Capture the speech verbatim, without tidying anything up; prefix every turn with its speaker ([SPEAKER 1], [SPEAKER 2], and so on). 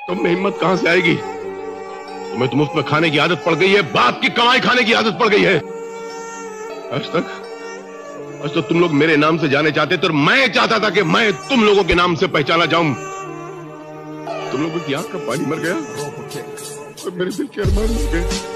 [SPEAKER 1] तुम में हिम्मत कहां से आएगी? तुम्हें तो मुफ्त में खाने की आदत पड़ गई है, बाप की कमाई खाने की आदत पड़ गई है। आज तक आज तो तुम लोग मेरे नाम से जाने चाहते थे और मैं चाहता था कि मैं तुम लोगों के नाम से पहचाना जाऊं। तुम लोगों की आंख का पानी मर गया और मेरे दिल के अरमान मर गए।